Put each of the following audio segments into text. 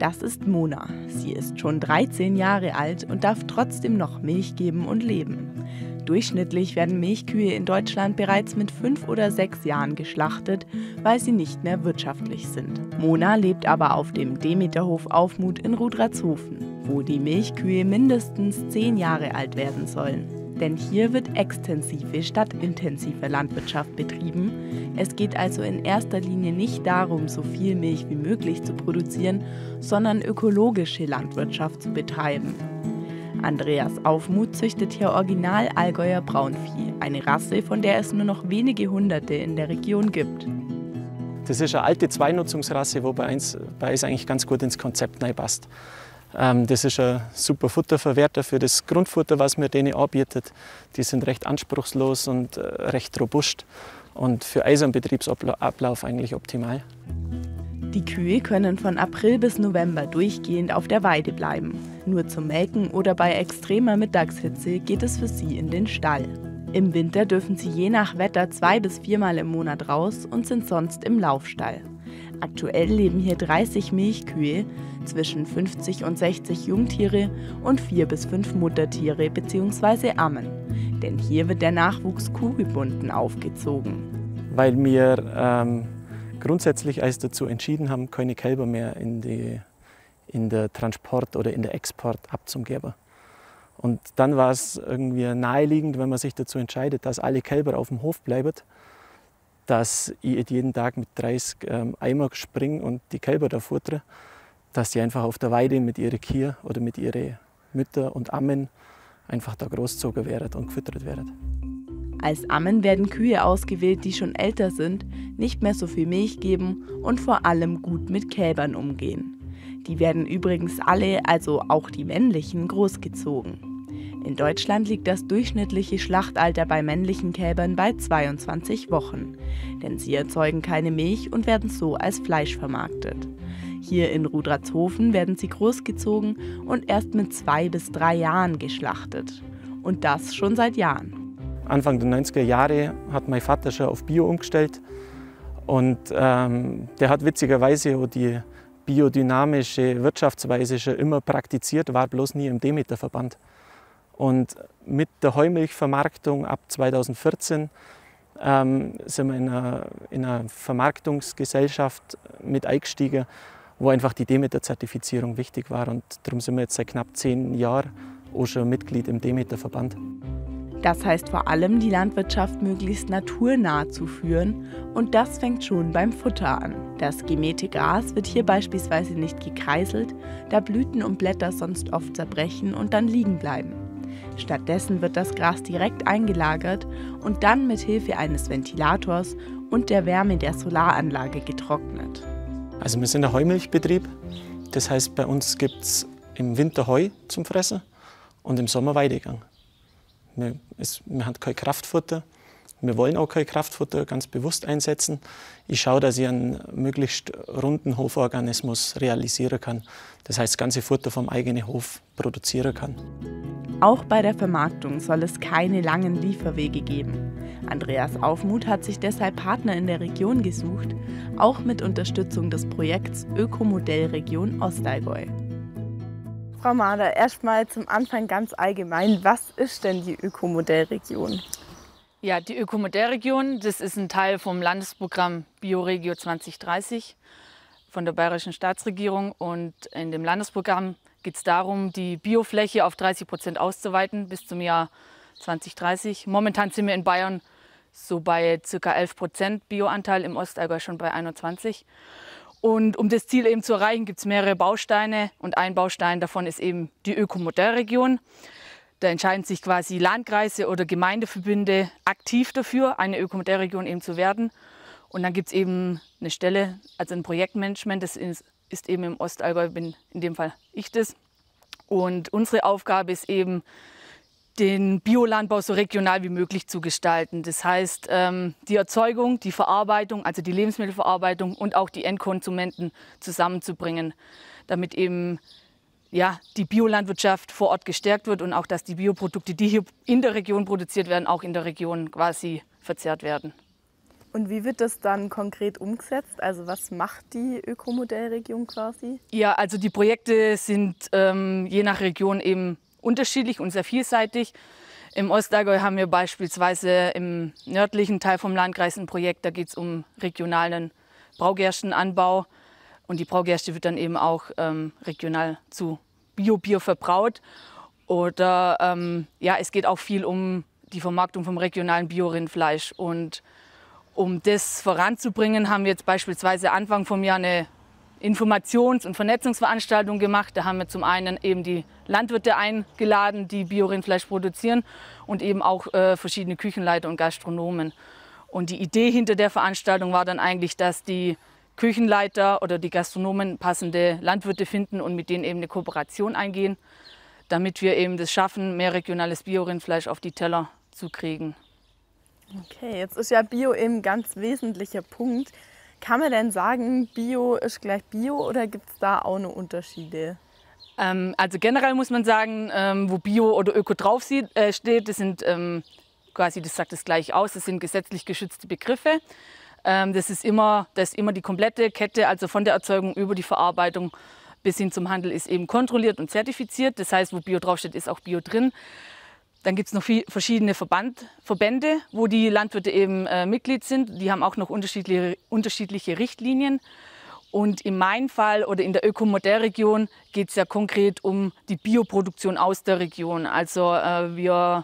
Das ist Mona. Sie ist schon 13 Jahre alt und darf trotzdem noch Milch geben und leben. Durchschnittlich werden Milchkühe in Deutschland bereits mit 5 oder 6 Jahren geschlachtet, weil sie nicht mehr wirtschaftlich sind. Mona lebt aber auf dem Demeterhof Aufmut in Rudratshofen, wo die Milchkühe mindestens 10 Jahre alt werden sollen. Denn hier wird extensive statt intensive Landwirtschaft betrieben. Es geht also in erster Linie nicht darum, so viel Milch wie möglich zu produzieren, sondern ökologische Landwirtschaft zu betreiben. Andreas Aufmut züchtet hier Original Allgäuer Braunvieh, eine Rasse, von der es nur noch wenige Hunderte in der Region gibt. Das ist eine alte Zweinutzungsrasse, die bei uns eigentlich ganz gut ins Konzept reinpasst. Das ist ein super Futterverwerter für das Grundfutter, was man denen anbietet. Die sind recht anspruchslos und recht robust und für unseren Betriebsablauf eigentlich optimal. Die Kühe können von April bis November durchgehend auf der Weide bleiben. Nur zum Melken oder bei extremer Mittagshitze geht es für sie in den Stall. Im Winter dürfen sie je nach Wetter 2 bis 4 Mal im Monat raus und sind sonst im Laufstall. Aktuell leben hier 30 Milchkühe, zwischen 50 und 60 Jungtiere und 4 bis 5 Muttertiere bzw. Ammen. Denn hier wird der Nachwuchs kuhgebunden aufgezogen. Weil wir grundsätzlich als dazu entschieden haben, keine Kälber mehr in der Transport oder in der Export abzugeben. Und dann war es irgendwie naheliegend, wenn man sich dazu entscheidet, dass alle Kälber auf dem Hof bleiben, dass ich jeden Tag mit 30 Eimer springe und die Kälber da futtere, dass die einfach auf der Weide mit ihren Kühen oder mit ihren Müttern und Ammen einfach da großgezogen werden und gefüttert werden. Als Ammen werden Kühe ausgewählt, die schon älter sind, nicht mehr so viel Milch geben und vor allem gut mit Kälbern umgehen. Die werden übrigens alle, also auch die männlichen, großgezogen. In Deutschland liegt das durchschnittliche Schlachtalter bei männlichen Kälbern bei 22 Wochen, denn sie erzeugen keine Milch und werden so als Fleisch vermarktet. Hier in Rudratshofen werden sie großgezogen und erst mit 2 bis 3 Jahren geschlachtet. Und das schon seit Jahren. Anfang der 90er Jahre hat mein Vater schon auf Bio umgestellt und der hat witzigerweise auch die biodynamische Wirtschaftsweise schon immer praktiziert, war bloß nie im Demeterverband. Und mit der Heumilchvermarktung ab 2014 sind wir in einer Vermarktungsgesellschaft mit eingestiegen, wo einfach die Demeter-Zertifizierung wichtig war. Und darum sind wir jetzt seit knapp 10 Jahren auch schon Mitglied im Demeter-Verband. Das heißt vor allem, die Landwirtschaft möglichst naturnah zu führen. Und das fängt schon beim Futter an. Das gemähte Gras wird hier beispielsweise nicht gekreiselt, da Blüten und Blätter sonst oft zerbrechen und dann liegen bleiben. Stattdessen wird das Gras direkt eingelagert und dann mit Hilfe eines Ventilators und der Wärme der Solaranlage getrocknet. Also wir sind ein Heumilchbetrieb. Das heißt, bei uns gibt es im Winter Heu zum Fressen und im Sommer Weidegang. Wir haben kein Kraftfutter. Wir wollen auch kein Kraftfutter ganz bewusst einsetzen. Ich schaue, dass ich einen möglichst runden Hoforganismus realisieren kann. Das heißt, das ganze Futter vom eigenen Hof produzieren kann. Auch bei der Vermarktung soll es keine langen Lieferwege geben. Andreas Aufmut hat sich deshalb Partner in der Region gesucht, auch mit Unterstützung des Projekts Ökomodell Region Ostallgäu. Frau Mader, erstmal zum Anfang ganz allgemein, was ist denn die Ökomodellregion? Ja, die Ökomodellregion, das ist ein Teil vom Landesprogramm Bioregio 2030 von der Bayerischen Staatsregierung. Und in dem Landesprogramm geht es darum, die Biofläche auf 30% auszuweiten bis zum Jahr 2030. Momentan sind wir in Bayern so bei ca. 11% Bioanteil, im Ostallgäu schon bei 21%. Und um das Ziel eben zu erreichen, gibt es mehrere Bausteine und ein Baustein davon ist eben die Ökomodellregion. Da entscheiden sich quasi Landkreise oder Gemeindeverbünde aktiv dafür, eine Ökomodellregion eben zu werden. Und dann gibt es eben eine Stelle, also ein Projektmanagement, das ist eben im Ostallgäu, bin in dem Fall ich das. Und unsere Aufgabe ist eben, den Biolandbau so regional wie möglich zu gestalten. Das heißt, die Erzeugung, die Verarbeitung, also die Lebensmittelverarbeitung und auch die Endkonsumenten zusammenzubringen, damit eben ja, die Biolandwirtschaft vor Ort gestärkt wird und auch, dass die Bioprodukte, die hier in der Region produziert werden, auch in der Region quasi verzehrt werden. Und wie wird das dann konkret umgesetzt? Also was macht die Ökomodellregion quasi? Ja, also die Projekte sind je nach Region eben unterschiedlich und sehr vielseitig. Im Ostallgäu haben wir beispielsweise im nördlichen Teil vom Landkreis ein Projekt, da geht es um regionalen Braugerstenanbau. Und die Braugerste wird dann eben auch regional zu Bio-Bier verbraut. Oder ja, es geht auch viel um die Vermarktung vom regionalen Bio-Rindfleisch. Und um das voranzubringen, haben wir jetzt beispielsweise Anfang vom Jahr eine Informations- und Vernetzungsveranstaltung gemacht. Da haben wir zum einen eben die Landwirte eingeladen, die Bio-Rindfleisch produzieren, und eben auch verschiedene Küchenleiter und Gastronomen. Und die Idee hinter der Veranstaltung war dann eigentlich, dass die Küchenleiter oder die Gastronomen passende Landwirte finden und mit denen eben eine Kooperation eingehen, damit wir eben das schaffen, mehr regionales Bio-Rindfleisch auf die Teller zu kriegen. Okay, jetzt ist ja Bio eben ein ganz wesentlicher Punkt. Kann man denn sagen, Bio ist gleich Bio oder gibt es da auch noch Unterschiede? Also generell muss man sagen, wo Bio oder Öko drauf steht, das sind quasi, das sagt es gleich aus, das sind gesetzlich geschützte Begriffe. Das ist immer die komplette Kette, also von der Erzeugung über die Verarbeitung bis hin zum Handel ist eben kontrolliert und zertifiziert. Das heißt, wo Bio draufsteht, ist auch Bio drin. Dann gibt es noch verschiedene Verbände, wo die Landwirte eben Mitglied sind. Die haben auch noch unterschiedliche Richtlinien. Und in meinem Fall oder in der Ökomodellregion geht es ja konkret um die Bioproduktion aus der Region. Also wir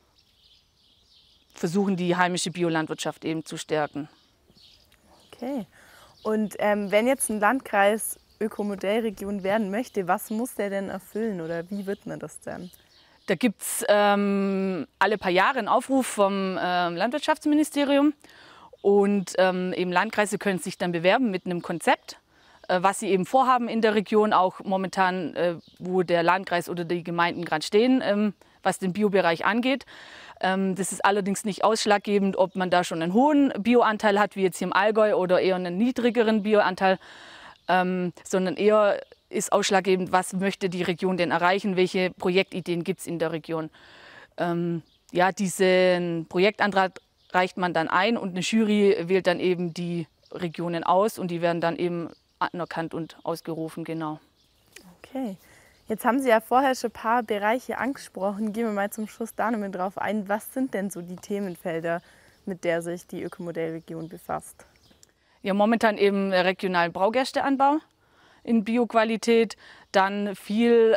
versuchen, die heimische Biolandwirtschaft eben zu stärken. Okay. Und wenn jetzt ein Landkreis Ökomodellregion werden möchte, was muss der denn erfüllen oder wie wird man das denn? Da gibt es alle paar Jahre einen Aufruf vom Landwirtschaftsministerium und eben Landkreise können sich dann bewerben mit einem Konzept, was sie eben vorhaben in der Region, auch momentan, wo der Landkreis oder die Gemeinden gerade stehen, was den Biobereich angeht. Das ist allerdings nicht ausschlaggebend, ob man da schon einen hohen Bioanteil hat, wie jetzt hier im Allgäu, oder eher einen niedrigeren Bioanteil, sondern eher ist ausschlaggebend, was möchte die Region denn erreichen, welche Projektideen gibt es in der Region. Ja, diesen Projektantrag reicht man dann ein und eine Jury wählt dann eben die Regionen aus und die werden dann eben anerkannt und ausgerufen, genau. Okay, jetzt haben Sie ja vorher schon ein paar Bereiche angesprochen. Gehen wir mal zum Schluss da noch mit drauf ein. Was sind denn so die Themenfelder, mit der sich die Ökomodellregion befasst? Ja, momentan eben regionalen Braugersteanbau in Bioqualität, dann ist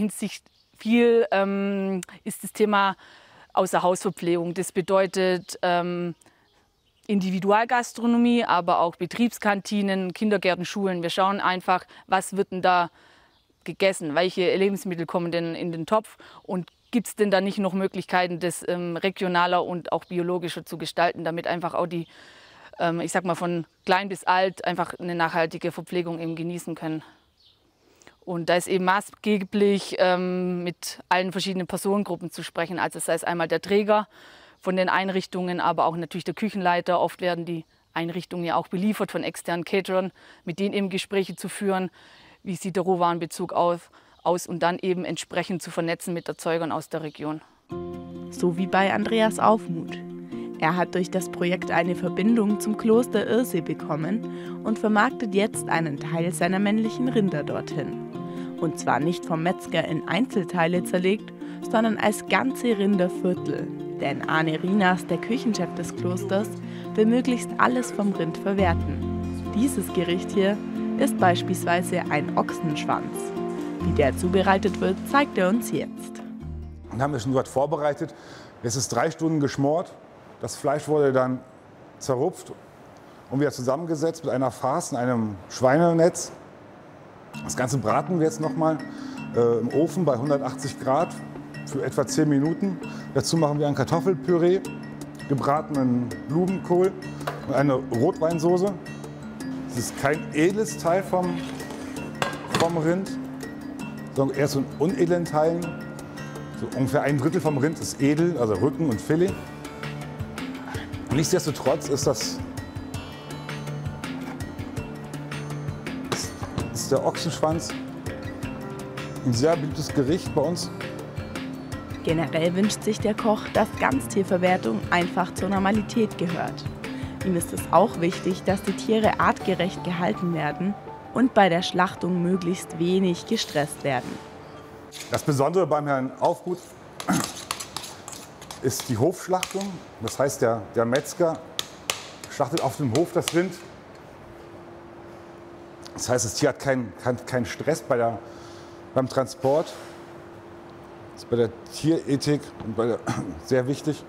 das Thema Außerhausverpflegung. Das bedeutet Individualgastronomie, aber auch Betriebskantinen, Kindergärten, Schulen. Wir schauen einfach, was wird denn da gegessen, welche Lebensmittel kommen denn in den Topf und gibt es denn da nicht noch Möglichkeiten, das regionaler und auch biologischer zu gestalten, damit einfach auch die ich sag mal von klein bis alt, einfach eine nachhaltige Verpflegung eben genießen können. Und da ist eben maßgeblich mit allen verschiedenen Personengruppen zu sprechen. Also sei es einmal der Träger von den Einrichtungen, aber auch natürlich der Küchenleiter. Oft werden die Einrichtungen ja auch beliefert von externen Caterern, mit denen eben Gespräche zu führen, wie sieht der Rohwarenbezug aus und dann eben entsprechend zu vernetzen mit Erzeugern aus der Region. So wie bei Andreas Aufmuth. Er hat durch das Projekt eine Verbindung zum Kloster Irsee bekommen und vermarktet jetzt einen Teil seiner männlichen Rinder dorthin. Und zwar nicht vom Metzger in Einzelteile zerlegt, sondern als ganze Rinderviertel. Denn Arne Rinas, der Küchenchef des Klosters, will möglichst alles vom Rind verwerten. Dieses Gericht hier ist beispielsweise ein Ochsenschwanz. Wie der zubereitet wird, zeigt er uns jetzt. Dann haben wir schon dort vorbereitet. Es ist 3 Stunden geschmort. Das Fleisch wurde dann zerrupft und wieder zusammengesetzt mit einer Farce in einem Schweinenetz. Das Ganze braten wir jetzt nochmal im Ofen bei 180 Grad für etwa 10 Minuten. Dazu machen wir ein Kartoffelpüree, gebratenen Blumenkohl und eine Rotweinsoße. Das ist kein edles Teil vom Rind, sondern eher so in unedlen Teilen. So ungefähr 1/3 vom Rind ist edel, also Rücken und Filet. Nichtsdestotrotz ist der Ochsenschwanz ein sehr beliebtes Gericht bei uns. Generell wünscht sich der Koch, dass Ganztierverwertung einfach zur Normalität gehört. Ihm ist es auch wichtig, dass die Tiere artgerecht gehalten werden und bei der Schlachtung möglichst wenig gestresst werden. Das Besondere beim Herrn Aufgut ist die Hofschlachtung. Das heißt, der Metzger schlachtet auf dem Hof das Rind. Das heißt, das Tier hat keinen Stress beim Transport. Das ist bei der Tierethik und sehr wichtig.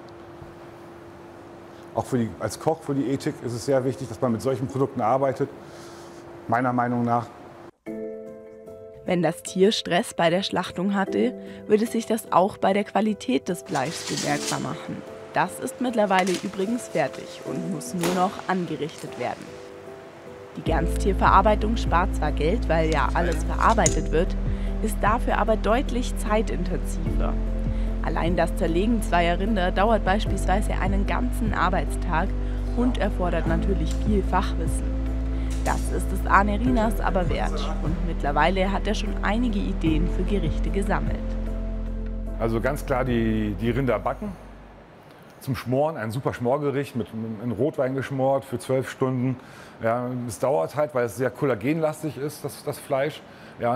Auch als Koch für die Ethik ist es sehr wichtig, dass man mit solchen Produkten arbeitet, meiner Meinung nach. Wenn das Tier Stress bei der Schlachtung hatte, würde sich das auch bei der Qualität des Fleischs bemerkbar machen. Das ist mittlerweile übrigens fertig und muss nur noch angerichtet werden. Die Ganztierverarbeitung spart zwar Geld, weil ja alles verarbeitet wird, ist dafür aber deutlich zeitintensiver. Allein das Zerlegen zweier Rinder dauert beispielsweise einen ganzen Arbeitstag und erfordert natürlich viel Fachwissen. Das ist es Arne Rinas aber wert und mittlerweile hat er schon einige Ideen für Gerichte gesammelt. Also ganz klar die Rinder backen. Zum Schmoren ein super Schmorgericht in Rotwein geschmort für 12 Stunden. Ja, es dauert halt, weil es sehr kollagenlastig ist, das Fleisch. Ja,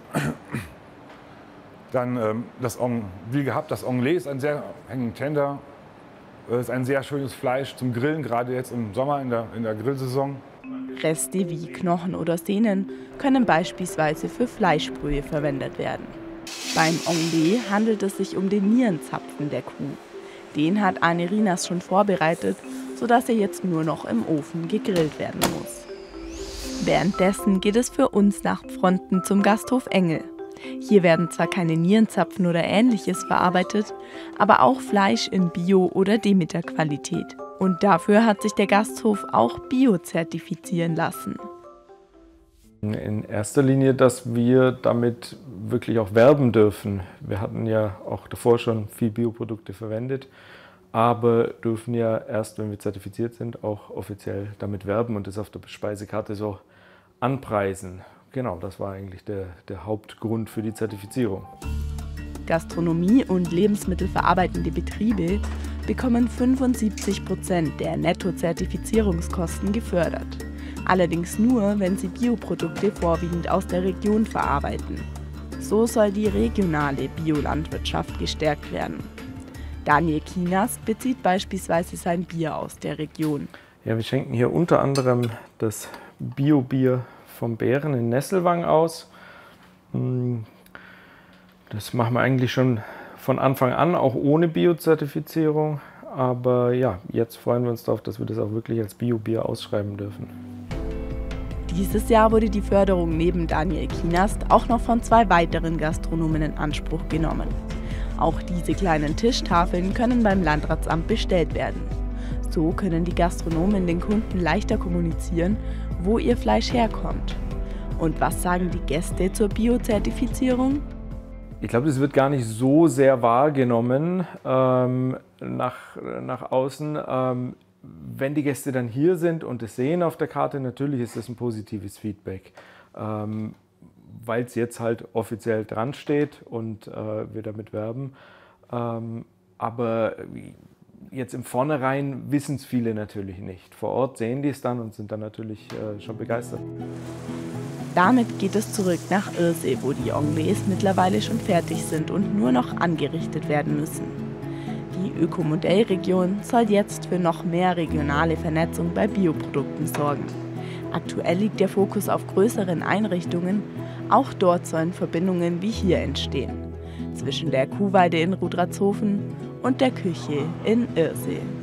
dann wie gehabt, das Onglet ist ein sehr Tender. Ist ein sehr schönes Fleisch zum Grillen, gerade jetzt im Sommer in der Grillsaison. Reste wie Knochen oder Sehnen können beispielsweise für Fleischbrühe verwendet werden. Beim Onglet handelt es sich um den Nierenzapfen der Kuh. Den hat Arne Rinas schon vorbereitet, sodass er jetzt nur noch im Ofen gegrillt werden muss. Währenddessen geht es für uns nach Pfronten zum Gasthof Engel. Hier werden zwar keine Nierenzapfen oder Ähnliches verarbeitet, aber auch Fleisch in Bio- oder Demeter-Qualität. Und dafür hat sich der Gasthof auch Bio-zertifizieren lassen. In erster Linie, dass wir damit wirklich auch werben dürfen. Wir hatten ja auch davor schon viel Bioprodukte verwendet, aber dürfen ja erst, wenn wir zertifiziert sind, auch offiziell damit werben und das auf der Speisekarte so anpreisen. Genau, das war eigentlich der Hauptgrund für die Zertifizierung. Gastronomie und lebensmittelverarbeitende Betriebe bekommen 75% der Netto-Zertifizierungskosten gefördert. Allerdings nur, wenn sie Bioprodukte vorwiegend aus der Region verarbeiten. So soll die regionale Biolandwirtschaft gestärkt werden. Daniel Kinas bezieht beispielsweise sein Bier aus der Region. Ja, wir schenken hier unter anderem das Bio-Bier vom Bären in Nesselwang aus. Das machen wir eigentlich schon von Anfang an, auch ohne Bio-Zertifizierung. Aber ja, jetzt freuen wir uns darauf, dass wir das auch wirklich als Bio-Bier ausschreiben dürfen. Dieses Jahr wurde die Förderung neben Daniel Kinas auch noch von 2 weiteren Gastronomen in Anspruch genommen. Auch diese kleinen Tischtafeln können beim Landratsamt bestellt werden. So können die Gastronomen den Kunden leichter kommunizieren, wo ihr Fleisch herkommt. Und was sagen die Gäste zur Bio-Zertifizierung? Ich glaube, das wird gar nicht so sehr wahrgenommen nach außen. Wenn die Gäste dann hier sind und es sehen auf der Karte, natürlich ist das ein positives Feedback, weil es jetzt halt offiziell dran steht und wir damit werben. Aber jetzt im Vornherein wissen es viele natürlich nicht. Vor Ort sehen die es dann und sind dann natürlich schon begeistert. Damit geht es zurück nach Irsee, wo die Onglets mittlerweile schon fertig sind und nur noch angerichtet werden müssen. Die Ökomodellregion soll jetzt für noch mehr regionale Vernetzung bei Bioprodukten sorgen. Aktuell liegt der Fokus auf größeren Einrichtungen. Auch dort sollen Verbindungen wie hier entstehen. Zwischen der Kuhweide in Rudratshofen und der Küche in Irsee.